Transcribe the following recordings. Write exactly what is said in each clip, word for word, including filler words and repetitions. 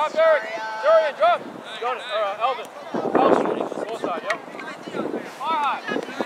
Drop, Derek. Durian, drop. Jonas, or uh, Elvin. Elvin. Full side, yep. Far high.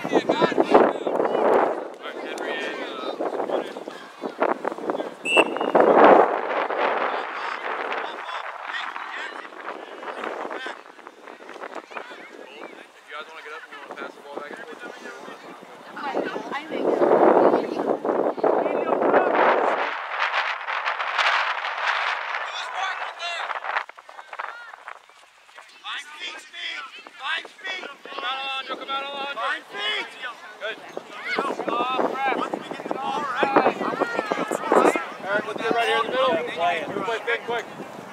Quick.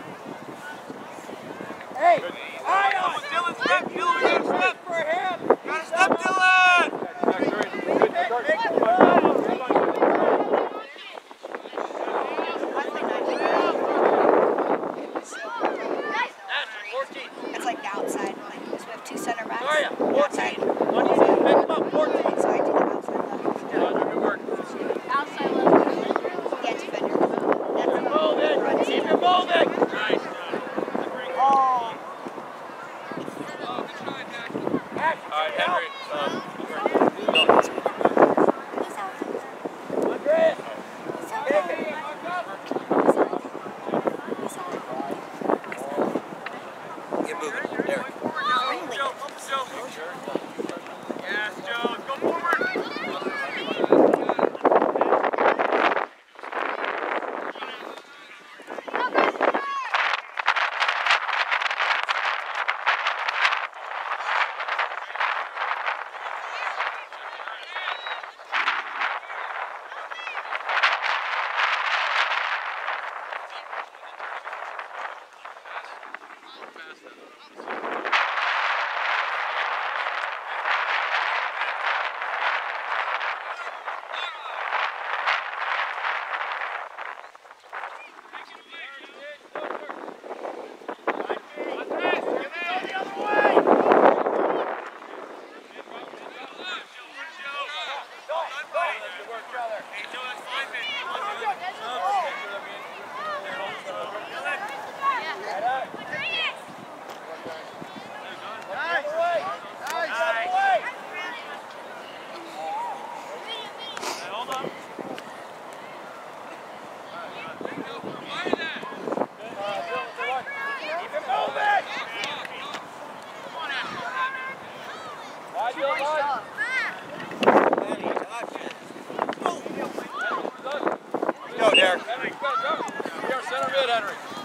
Hey! Ion! Dylan, step! Dylan, we got a step for him! Got a step, Dylan! It's like the outside. Like, so we have two center backs. Oh, yeah. fourteen. One easy. Pick them up. fourteen. So I do the outside left. Yeah, good work. Outside left. Yeah, defender. Keep it moving. Keep it moving. Nice. Oh. All right, Henry. Um, Andreas. Get moving. Derek. Yes, Joe. Go forward. Go, Derek. Henry, go, go. You're center mid, Henry.